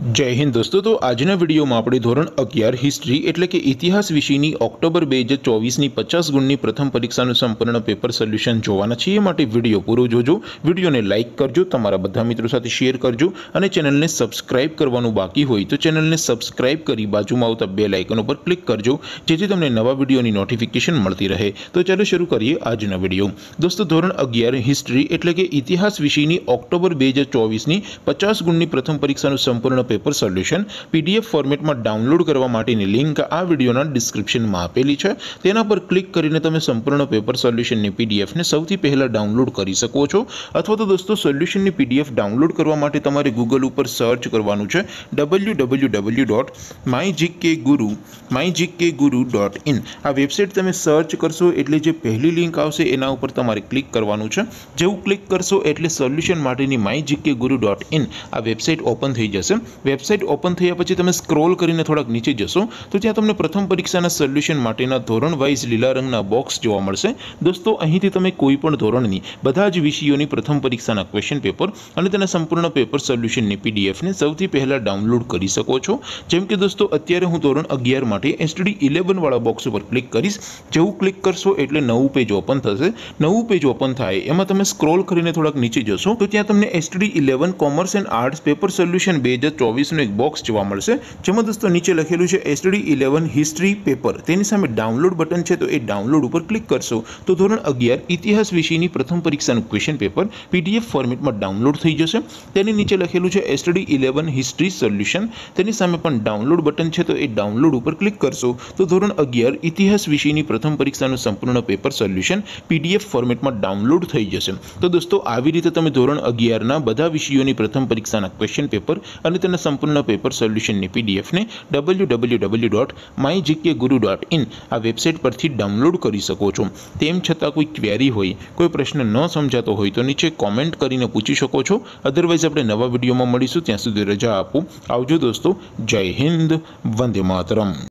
जय हिंद दोस्तों। तो आजना वीडियो में આપણે ધોરણ 11 હિસ્ટ્રી એટલે કે ઇતિહાસ વિષયની ઓક્ટોબર 2024 ની 50 ગુણની પ્રથમ પરીક્ષાનું સંપૂર્ણ પેપર સોલ્યુશન જોવાના છીએ। માટે વિડિયો પૂરો જોજો, વિડિયોને લાઈક કરજો, તમારા બધા મિત્રો સાથે શેર કરજો અને ચેનલને સબસ્ક્રાઇબ કરવાનું બાકી હોય તો ચેનલને સબસ્ક્રાઇબ કરી બાજુમાં આવતા બેલ આઇકન ઉપર ક્લિક કરજો જેથી તમને નવા વિડિયોની નોટિફિકેશન મળતી રહે। તો ચાલો શરૂ કરીએ આજનો વિડિયો। દોસ્તો ધોરણ 11 હિસ્ટ્રી એટલે કે ઇતિહાસ વિષયની ઓક્ટોબર 2024 ની 50 ગુણની પ્રથમ પરીક્ષાનું સંપૂર્ણ पेपर सोल्यूशन पीडीएफ फॉर्मेट में डाउनलॉड करवा माटेनी लिंक आ वीडियोना डिस्क्रिप्शन में आपेली छे। तेना पर क्लिक करीने तमे संपूर्ण पेपर सोल्यूशन नी पीडीएफ ने सौथी पहला डाउनलॉड करी सको छो। अथवा तो दोस्तों सोल्यूशन नी पीडीएफ डाउनलॉड करवा माटे तमारे गूगल पर सर्च करवानुं छे www.mygkguru.in। आ वेबसाइट तमे सर्च करशो एटले जे पहली लिंक आवशे एना उपर तमारे क्लिक करवानुं छे। जेवुं क्लिक करशो एटले सोल्यूशन माटेनी mygkguru.in आ वेबसाइट ओपन थई जशे। वेबसाइट ओपन थया पछी तमे स्क्रॉल करीने थोड़ाक नीचे जशो तो त्यां तमने प्रथम परीक्षाना सोल्यूशन माटेना धोरण वाइज लीला रंगना बॉक्स जोवा मळशे। दोस्तों અહીંથી તમે કોઈ પણ ધોરણની બધા જ વિષયોની પ્રથમ પરીક્ષાના ક્વેશ્ચન પેપર અને તેના સંપૂર્ણ પેપર સોલ્યુશનની પીડીએફ ને સૌથી પહેલા ડાઉનલોડ કરી શકો છો। જેમ કે દોસ્તો અત્યારે હું ધોરણ 11 માટે એસટીડી 11 વાળા બોક્સ ઉપર ક્લિક કરીશ। જેવું ક્લિક કરશો એટલે નવું પેજ ઓપન થશે। નવું પેજ ઓપન થાય એમાં તમે સ્ક્રોલ કરીને થોડાક નીચે જશો તો ત્યાં તમને STD 11 commerce and arts paper solution 2024 નું એક બોક્સ જોવા મળશે જેમાં દોસ્તો નીચે લખેલું છે એસટીડી 11 હિસ્ટ્રી પેપર। તેની સામે ડાઉનલોડ બટન છે તો એ ડાઉનલોડ ઉપર ક્લિક કરશો તો ધોરણ 11 ઇતિહાસ વિષયની પ્રથમ પરીક્ષાનું ક્વેશ્ચન પેપર પીડીએફ ફોર્મેટમાં ડાઉનલોડ થઈ જશે। તેની નીચે લખેલું છે એસટીડી 11 હિસ્ટ્રી સોલ્યુશન। તેની સામે પણ ડાઉનલોડ બટન છે તો એ ડાઉનલોડ ઉપર ક્લિક કરશો તો ધોરણ 11 ઇતિહાસ વિષયની પ્રથમ પરીક્ષાનું સંપૂર્ણ પેપર સોલ્યુશન પીડીએફ ફોર્મેટમાં ડાઉનલોડ થઈ જશે। તો દોસ્તો આવી રીતે તમે ધોરણ 11 ના બધા વિષયોની પ્રથમ પરીક્ષાના ક્વેશ્ચન પેપર અને તેના સંપૂર્ણ पेपर सोल्यूशन ની પીડીએફ ને www.mygkguru.in આ વેબસાઇટ પરથી ડાઉનલોડ કરી શકો છો। તેમ છતાં કોઈ ક્વેરી હોય, કોઈ પ્રશ્ન ન સમજાતો હોય તો નીચે કોમેન્ટ કરીને પૂછી શકો છો। અધરવાઇઝ આપણે નવા વિડીયોમાં મળીશું, ત્યાં સુધી રજા આપો। આવજો દોસ્તો। જય હિન્દ, વંદે માતરમ।